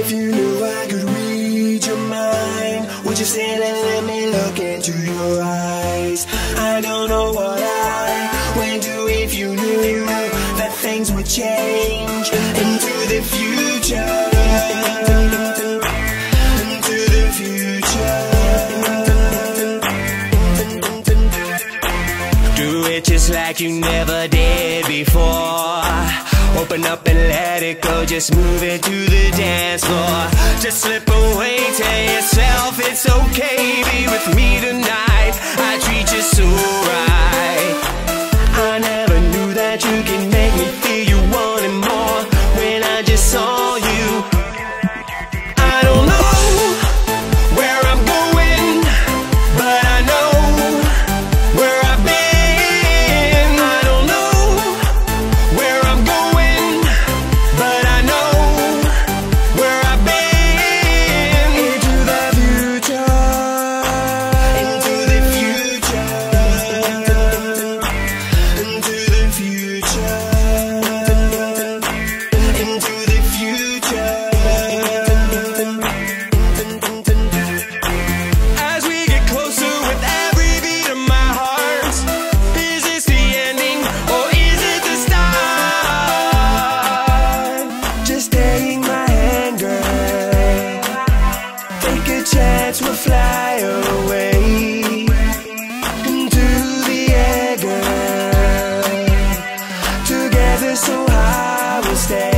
if you knew I could read your mind, would you stand and let me look into your eyes? I don't know what I would do if you knew that things would change into the future. Into the future. Do it just like you never did before. Open up and let it go, just move it to the dance floor. Just slip away, tell yourself it's okay. Be with me tonight, I treat you so right. I never knew that you can make me feel you wanted more when I just saw you. I don't know where I'm going, but I know where I've been. I don't know where I'm going, but I know where I've been. Into the future. Into the future. Into the future. Into the future. As we get closer with every beat of my heart, is this the ending or is it the start? Just take my hand, girl. Take a chance, we'll fly away into the air, girl. Together so high we'll stay.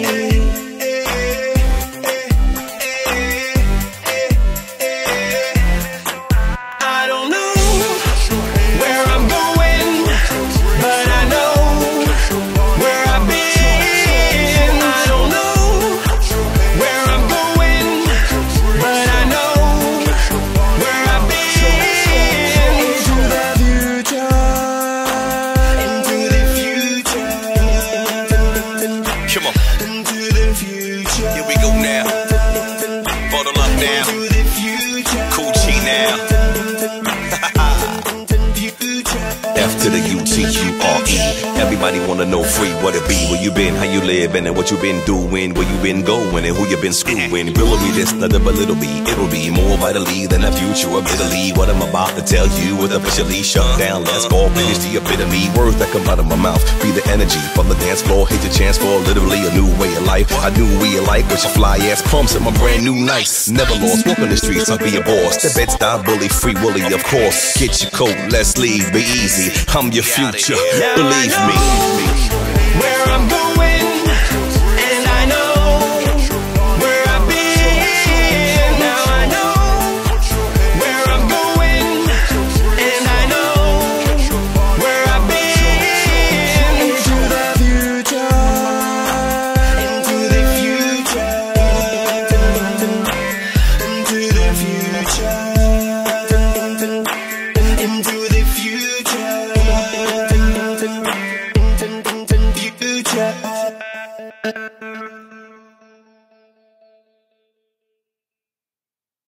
I don't know where I'm going, but I know where I've been. I don't know where I'm going, but I know where I've been. Into the future. Into the future. Come on, Into the future. here we go now. Bottle up now. Into the future. Cool G now. F to the U-T-U-R-E. Everybody wanna know free what it be. Where you been, how you living, and what you been doing. Where you been going, and who you been screwing. Will be this, nothing but little be. It'll be more vitally than the future of Italy. What I'm about to tell you is officially shut down. Let's go finish the epitome. Words that come out of my mouth be the energy from the dance floor. Hit your chance for literally a new way of life. I knew we alike with your fly ass pumps and my brand new nice. Never lost, walking the streets, I'll be a boss. The Bed-Stuy bully, free Willy, of course. Get your coat, let's leave, be easy. I'm your future, believe me. Where I'm going.